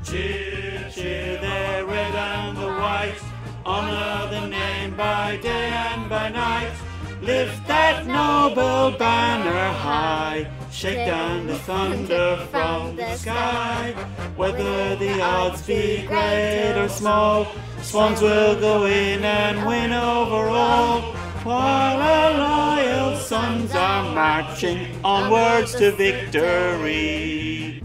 Cheer, cheer, the red and the white, honour the name by day and by night. Lift that noble banner high, shake down the thunder from the sky. Whether the odds be great or small, Swans will go in and win over all, while our loyal sons are marching onwards to victory.